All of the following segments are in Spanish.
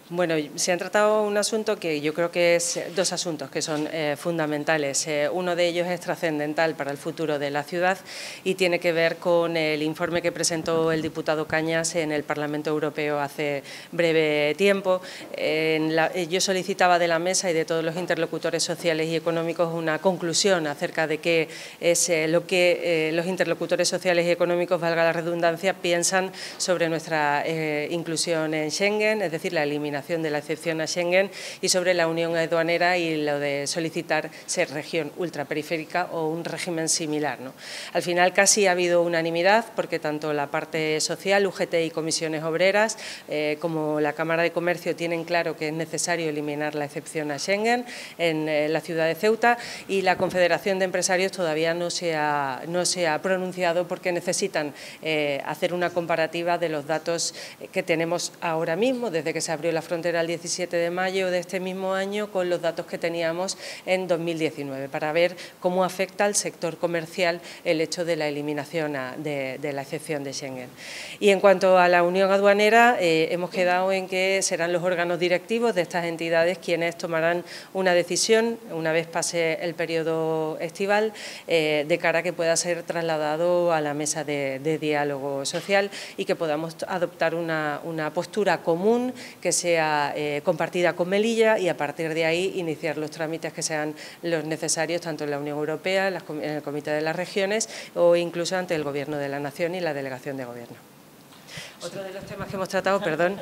Bueno, se han tratado un asunto que yo creo que es dos asuntos que son fundamentales. Uno de ellos es trascendental para el futuro de la ciudad y tiene que ver con el informe que presentó el diputado Cañas en el Parlamento Europeo hace breve tiempo. Yo solicitaba de la mesa y de todos los interlocutores sociales y económicos una conclusión acerca de qué es lo que los interlocutores sociales y económicos, valga la redundancia, piensan sobre nuestra inclusión en Schengen, es decir, la eliminación de la excepción a Schengen, y sobre la unión aduanera y lo de solicitar ser región ultraperiférica o un régimen similar, ¿no? Al final casi ha habido unanimidad porque tanto la parte social, UGT y comisiones obreras, como la Cámara de Comercio tienen claro que es necesario eliminar la excepción a Schengen en la ciudad de Ceuta, y la Confederación de Empresarios todavía no se ha pronunciado porque necesitan hacer una comparativa de los datos que tenemos ahora mismo, desde que se abrió la frontera el 17 de mayo de este mismo año, con los datos que teníamos en 2019, para ver cómo afecta al sector comercial el hecho de la eliminación de la excepción de Schengen. Y en cuanto a la unión aduanera, hemos quedado en que serán los órganos directivos de estas entidades quienes tomarán una decisión, una vez pase el periodo estival, de cara a que pueda ser trasladado a la mesa de diálogo social y que podamos adoptar una postura común que sea compartida con Melilla, y a partir de ahí iniciar los trámites que sean los necesarios tanto en la Unión Europea, en el Comité de las Regiones o incluso ante el Gobierno de la Nación y la Delegación de Gobierno. Otro de los temas que hemos tratado,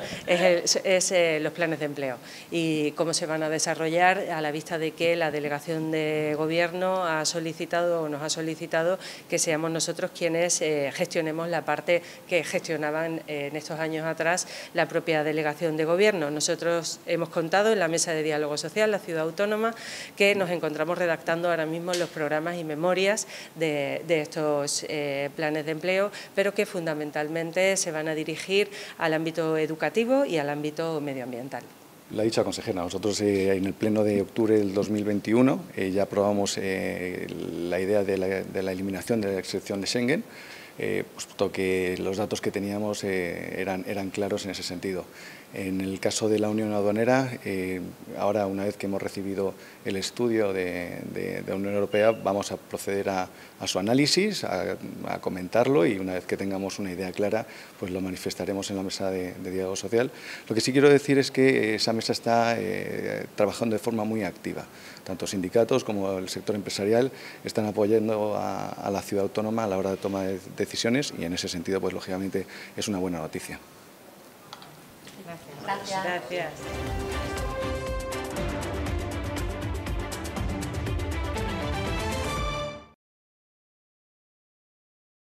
es los planes de empleo y cómo se van a desarrollar, a la vista de que la Delegación de Gobierno nos ha solicitado que seamos nosotros quienes gestionemos la parte que gestionaban en estos años atrás la propia Delegación de Gobierno. Nosotros hemos contado en la Mesa de Diálogo Social, la Ciudad Autónoma, que nos encontramos redactando ahora mismo los programas y memorias de estos planes de empleo, pero que fundamentalmente se van a dirigir al ámbito educativo y al ámbito medioambiental. La ha dicho la consejera, nosotros en el pleno de octubre del 2021 ya aprobamos la idea de la eliminación de la excepción de Schengen, puesto que los datos que teníamos eran claros en ese sentido. En el caso de la Unión Aduanera, ahora una vez que hemos recibido el estudio de la Unión Europea, vamos a proceder a su análisis, a comentarlo, y una vez que tengamos una idea clara, pues lo manifestaremos en la mesa de diálogo social. Lo que sí quiero decir es que esa mesa está trabajando de forma muy activa. Tanto sindicatos como el sector empresarial están apoyando a la ciudad autónoma a la hora de toma de decisiones, y en ese sentido, pues lógicamente, es una buena noticia. Gracias.